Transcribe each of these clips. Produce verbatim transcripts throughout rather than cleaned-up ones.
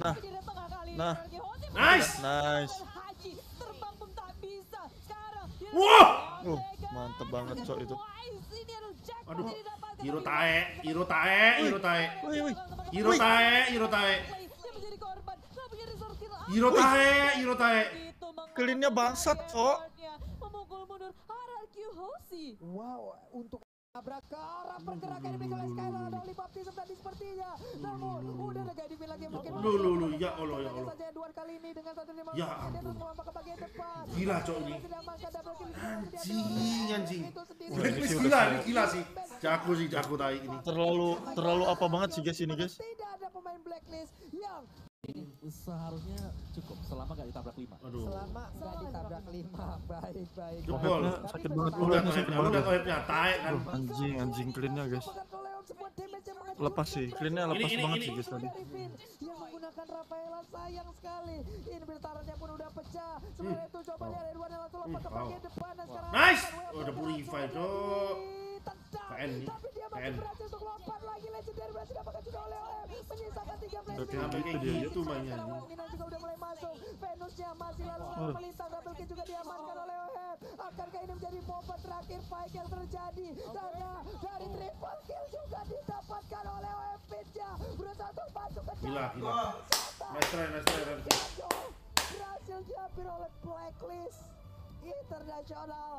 Nah, nah, nice, nice. Wah, Uh, mantep banget cok itu. aduh, Hiro Tae, Hiro Tae, Hiro Tae, Woi, woi. Hiro Tae, Hiro Tae, Hiro Tae, Hiro Tae. Cleannya bangsat cok. Wow, untuk tabrak ke arah pergerakan di oleh Skylar ada Oli Baptism tadi sepertinya. Namun udah ada Gaidi lagi yang mungkin. Lu lu lu ya Allah ya Allah. Saja Edward kali ini dengan satu lima. Ya ampun. Gila cok ini. Anjing anjing. Wah, ini sih Gila udah ini gila sih. Jago sih jago tai ini. terlalu terlalu apa banget sih guys ini guys. Tidak ada pemain blacklist yang Ini seharusnya cukup selama gak ditabrak lima. Aduh. selama nggak ditabrak lima. Baik baik. Jebol. Sakit banget Lu dulu udah ini sakit lu banget. udah kohepnya Tae kan. Aduh, anjing anjing cleannya guys. Lepas sih, cleannya lepas Ini, ini, banget ini. sih guys tadi. Yang menggunakan Rafaela sayang sekali. Ini bertarannya pun udah pecah. Sebenarnya itu coba lihat Edward yang langsung lompat ke Wow. bagian depan dan sekarang Nice. Oh, udah purify cok. K N nih. tapi dia K masih N. berhasil untuk lompat lagi. Legendary berhasil dapatkan juga oleh oleh menyisakan tiga belas. Oke, Sampai itu kayak dia. gitu mainnya. Mina juga udah mulai masuk. Venusnya masih lalu Oh. melintang. Double kill juga diamankan oleh Oheb. Akankah ini menjadi momen terakhir fight yang terjadi? Karena dari triple kill juga didapatkan oleh Oheb Pitja. Berusaha untuk masuk ke Gila dalam. gila. Nice try nice try Randy. Jatuh. Berhasil diambil oleh Blacklist Internasional.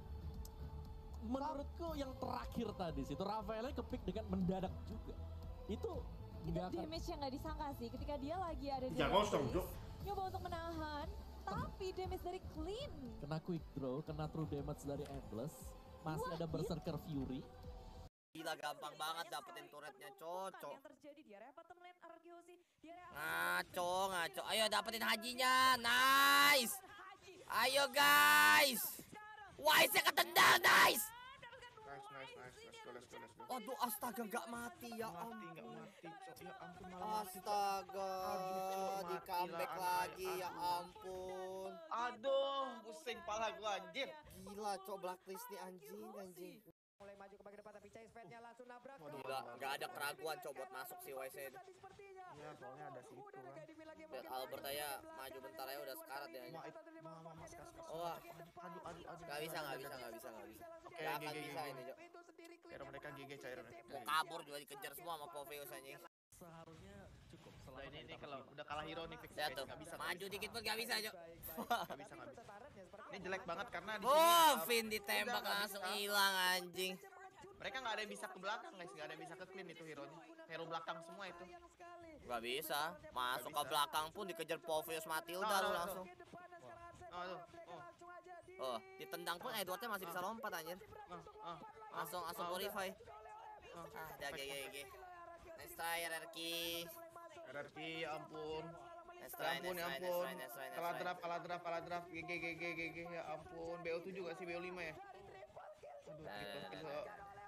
Menurutku yang terakhir tadi situ Rafaelnya kepick dengan mendadak juga. Itu Itu nggak akan damage yang nggak disangka sih ketika dia lagi ada di Tiga dalam kosong base, cok. nyoba untuk menahan, tapi damage dari Clean. kena quick draw, kena true damage dari Endless. Masih ada Berserker Fury. Gila gampang banget dapetin turretnya cocok. Yang terjadi di area bottom lane Argiosi, di area Ngaco ngaco. Ayo dapetin hajinya. Nice. Ayo guys. Wise-nya ketendang nice. Nice, nice, nice. Let's go, let's go, let's go. Aduh astaga nggak mati ya Mati, ampun. nggak mati, cok. Ya ampun, malah mati, cok. Astaga, Aduh, Cok, di mati comeback lah, lagi anak, ya aduh. ampun. Aduh, pusing pala gua anjir. Gila cok blacklist nih anjing anjing. Mulai maju ke bagian depan tapi Chase Fed-nya langsung nabrak. Waduh, Gila nggak ada keraguan cok buat masuk si Wise ini. Iya, soalnya ada si itu kan. Lihat Albert aja maju bentar aja udah sekarat ya. Mau itu, mau mau mas kas kas. Wah. Aduh, aduh, aduh. Gak bisa nggak bisa nggak bisa nggak bisa. Oke, Gak akan G G, bisa G G. ini cok. Cairo mereka G G, cair mereka. Mau kabur juga dikejar semua sama Poveus anjing. Seharusnya cukup selama Nah, ini nggak ini ditabrak kalau lima. udah kalah hero nih fix. Lihat tuh, Nggak bisa. nggak maju bisa. dikit pun gak bisa cok. Nggak bisa, nggak bisa. Ini jelek banget karena di Oh, sini, Vin uh, ditembak udah nggak langsung bisa. hilang anjing. Mereka nggak ada yang bisa ke belakang guys, nggak ada yang bisa ke clean itu hero-nya. Hero belakang semua itu. Gak bisa, masuk ke bisa. belakang pun dikejar Poveus Matilda Nah, lu nah, langsung. Oh, tuh. Oh, Oh, ditendang pun Edwardnya masih bisa lompat anjir. oh, oh. Langsung langsung Oh, udah. purify. Oh, Ah, dia G G G. Nice try R R Q. R R Q, ya ampun. Nice Ya try, ampun, nice ya try, nice ampun. try, nice try, nice Kalah try. draft, kalah draft, kalah draft. G G, G G, G G, ya ampun. B O tujuh gak sih, B O lima ya? Aduh, Nah, gitu, nah, gitu. nah,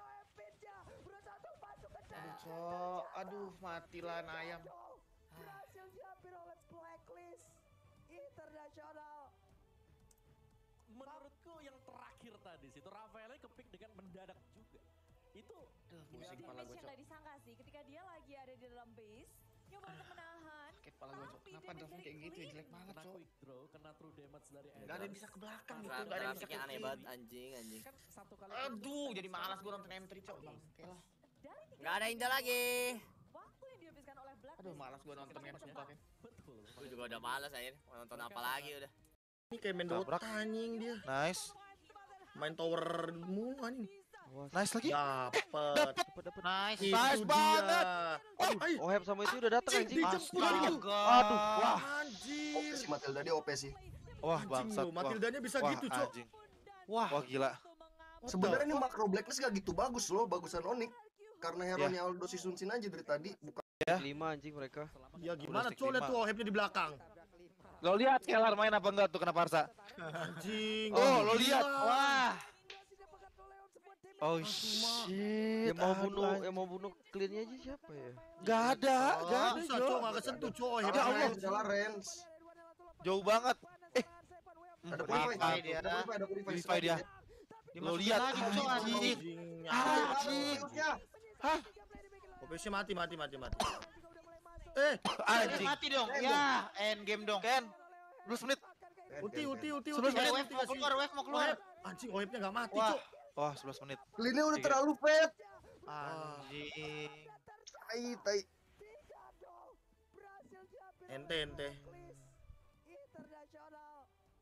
Aduh, cok. Aduh, matilah ayam. Berhasil diambil oleh Blacklist Internasional. Menurutku yang terakhir tadi situ Rafaelnya kepick dengan mendadak juga. Itu Aduh, Itu pusing kepala damage gue, yang cok. nggak disangka sih ketika dia lagi ada di dalam base, nyoba untuk menahan. Sakit kepala gue, cok. tapi Kenapa damage draftnya dari kayak gitu ya? Clean. Jelek banget, kena cok. quick draw, kena true damage dari Endless. Gak ada yang bisa ke belakang gitu, Tra- gak ada yang bisa ke Trafiknya aneh clean. banget anjing anjing. Kan satu kali Aduh, jadi malas gue nonton M tiga, cok. Bangke lah. Dari tiga Gak ada indah lagi. waktu yang dihabiskan oleh Black Aduh, malas gue nonton M sumpah kan. betul. Gue juga udah males aja mau nonton apa lagi udah. Ini kayak main Dota anjing dia. Nice. Main tower mulu anjing. Nice lagi. Dapet. Nice. Itu Nice dia. banget. Aduh, Oheb sama itu udah datang anjing. dijemput gitu. Aduh, wah. Anjir. Si Matilda dia O P sih. Wah, Anjing bangsat. lu, Wah, Matildanya bisa wah, gitu, Cok. anjing. Wah, Wah, gila. Sebenarnya ini makro blacklist gak gitu bagus loh, bagusan Onyx. Karena hero-nya Aldo si Sunsin aja dari tadi, bukan Lima anjing mereka. ya gimana stick Cok, lihat lima. tuh Ohebnya di belakang. Lo lihat Kelar main apa enggak tuh kena Parsa? Anjing. Oh, lo gila. lihat. Wah. Oh Iya. shit. Yang mau aduh, bunuh, anjing. yang mau bunuh cleannya aja siapa ya? Gak ada, gak ada, Bisa Jo. Cok, gak kesentuh Cok Ya Ohebnya. Allah, salah range. Jauh banget. Ada Maaf, purify, maaf. dia, ada purify, ada purify. Purify dia. Lo lihat anjing. Anjing. Anjing. Harusnya. Hah? Ohebnya mati, mati, mati, mati. Eh, Anjing. Mati dong. Ya, end game dong. Ken, dua menit. ulti, ulti, ulti, Sebelas ulti. menit, ulti, wave mau ulti. keluar, wave mau keluar. Anjing, Oipnya nggak mati, Wah. Cok. Wah, sebelas menit. Cleannya udah Tiga. terlalu pet. Anjing. Tai tai. Ente, ente. Internasional.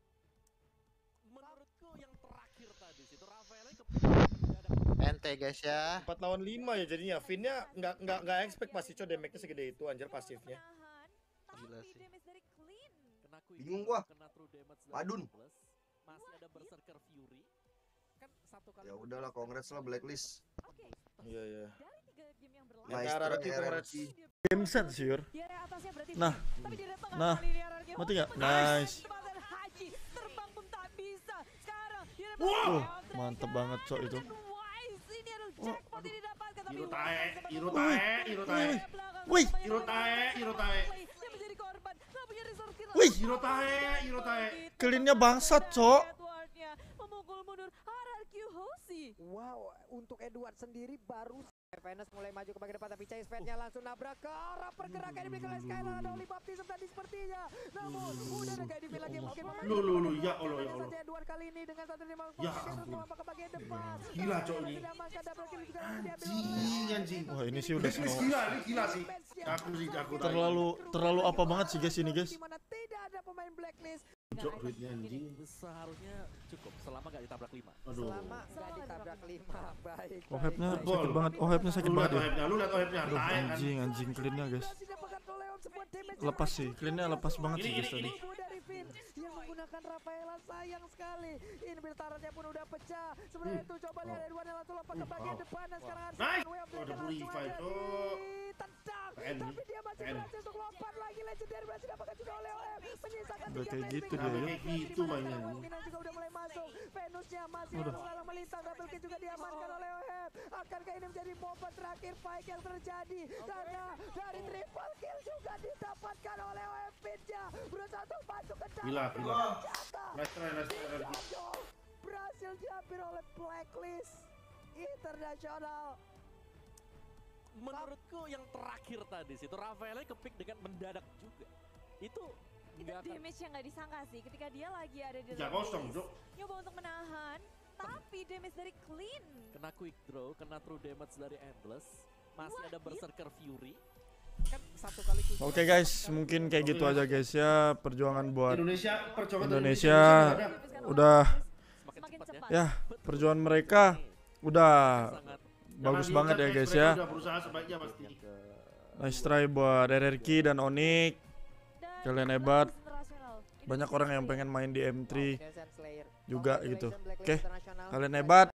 Menurutku yang terakhir tadi situ Rafael kepick mendadak. Ente guys ya. empat lawan lima ya jadinya. Finnya nggak nggak nggak expect pasti Cok damage-nya segede itu anjir pasifnya. Gila sih. Kena quick Bingung draw, gua. kena true damage dari Padun. Plus. Masih ada berserker Fury. Kan satu kali. Ya udahlah, congrats lah Blacklist. Iya, iya. Nice R R Q, try congrats. R R Q. Game set sih, Yur. Di area atasnya berarti Nah. tapi di area tengah Nah. kali ini R R Q. Mati nggak? Oh, Nice. Tebasan Haji terbang pun tak bisa. Sekarang di area Wow, tengah, mantep banget, Cok, itu. Wise, ini adalah jackpot ini didapatkan tapi Hiro Wise tae, sempat Hiro membuat tae, Hiro tae. belakang Wih. sampai Hiro tae, Hiro tae. Dia menjadi korban. Nggak punya resource kill. Wih. Hiro tae, Hiro tae. Clean-nya bangsat, Cok. Edwardnya memukul mundur R R Q Hoshi. Wow, untuk Edward sendiri baru Venus mulai maju ke bagian depan tapi Chase Fed-nya langsung nabrak ke arah pergerakan dimiliki oleh Skylar. Ada Oli Baptism tadi sepertinya. Namun udah ada kayak di lagi mungkin memainkan Lu, lu, lu, bola. ya Allah, ya Ada Allah. saja Edward kali ini dengan satu lima Ya Venus ampun. melompat ke bagian depan. Gila, Cok, ini. Tidak makan double kill juga diambil oleh Anjing, anjing. Wah, ini sih udah Blacklist snow. gila, ini gila sih. Aku sih, aku tahu. Terlalu terlalu apa banget sih guys ini, guys. Di mana tidak ada pemain blacklist Cok, duitnya anjing. Seharusnya cukup selama gak ditabrak lima. Aduh. selama nggak ditabrak lima. Baik. Ohepnya baik, baik. sakit banget. Ohepnya sakit Lu lihat banget ya. ohepnya, lu lihat ohepnya. Aduh, Tae kan. anjing, anjing clean-nya, guys. Didapatkan oleh Leon, sebuah damage Lepas sih, clean-nya lepas banget sih Ini, guys ini, tadi. ini. Tubuh dari Finn yang menggunakan Rafaela, sayang sekali. Ini biltarannya pun udah pecah. Sebenarnya itu coba lihat Edward yang langsung lompat ke bagian Oh. depan dan sekarang Nice. Way of Oh, Death ada langsung purify, aja Cok. ditendang. Keren. Tapi dia masih Keren. berhasil untuk lompat lagi. Legendary berhasil dapatkan juga oleh oleh menyisakan Udah tiga kayak place gitu pick. dia, ya. Kayak gitu mainnya. Kemungkinan juga udah mulai masuk. Venusnya masih Aduh. langsung melintang. Double kill juga diamankan oleh Oheb. Akankah ini menjadi momen terakhir fight yang terjadi? Karena dari triple kill juga didapatkan oleh Oheb. Fitnya berusaha untuk masuk ke dalam. Gila, gila. Jatuh. Nice try, nice try, nice try. Jatuh. Berhasil diambil oleh Blacklist Internasional. Menurutku yang terakhir tadi situ Rafael kepick dengan mendadak juga. Itu Itu nggak akan damage yang nggak disangka sih ketika dia lagi ada di Tiga dalam kosong, base. Cok. Nyoba untuk menahan, tapi damage dari Clean. kena quick draw, kena true damage dari Endless. Masih ada berserker Fury. Kan satu kali quick Oke draw, guys, satu kali mungkin kayak gitu aja guys ya perjuangan buat Indonesia, perjuangan dari Indonesia. Indonesia udah semakin Semakin cepat cepat. ya perjuangan mereka udah Sangat bagus Jangan banget ya dihujat, guys mereka ya. Udah berusaha sebaiknya pasti. Nice try buat R R Q dan Onyx. Dan Kalian hebat. internasional. Banyak orang yang pengen main di M tiga Descent Slayer. juga gitu. Congratulations, Blacklist Oke, Internasional. kalian hebat.